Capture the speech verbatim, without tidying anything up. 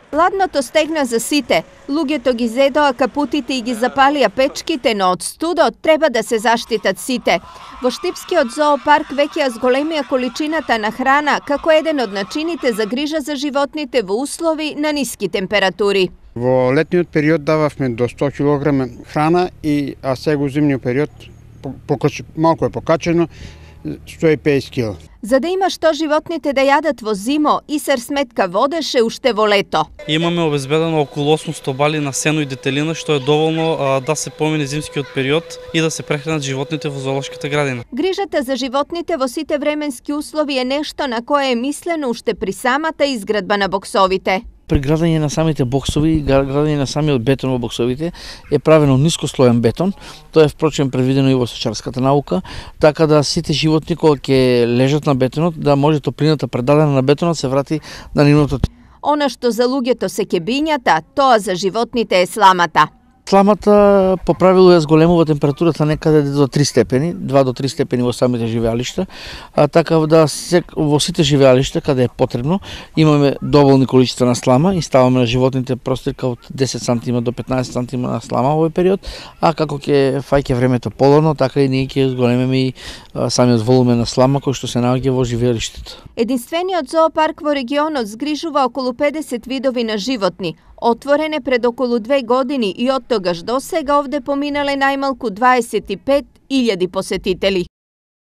Ладното стегна за сите. Луѓето ги зедоа капутите и ги запалија печките, но од студот треба да се заштитат сите. Во Штипскиот зоопарк веќе ја зголемија количината на храна како еден од начините за грижа за животните во услови на ниски температури. Во летниот период дававме до сто килограми храна, и а сега во зимниот период малку е покачено, сто и педесет кила. За да има што животните да јадат во зимо, ИСАР сметка водеше уште во лето. Имаме обезбедено околу осум стобали на сено и детелина, што е доволно а, да се помине зимскиот период и да се прехранат животните во зоолошката градина. Грижата за животните во сите временски услови е нешто на кое е мислено уште при самата изградба на боксовите. При градење на самите боксови и градење на самиот бетон во боксовите е правено нискослоен бетон. Тоа е впрочем предвидено и во сточарската наука, така да сите животни кога ќе лежат на бетонот, да може топлината предадена на бетонот се врати на нивното тело. Она што за луѓето се кебињата, тоа за животните е сламата. Сламата по правило ја зголемува температурата некаде до три степени, два до три степени во самите живеалишта, а така да во сите живеалишта каде е потребно имаме доволни количества на слама и ставаме на животните простирка од десет сантима до петнаесет сантима на слама во овој период, а како ќе фаќа времето поладно, така и ние ќе зголемиме и самиот волумен на слама кој што се наоѓа во живеалиштето. Единствениот зоопарк во регионот згрижува околу педесет видови на животни. Отворен е пред околу две години и од тогаш до сега овде поминале најмалку дваесет и пет илјади посетители.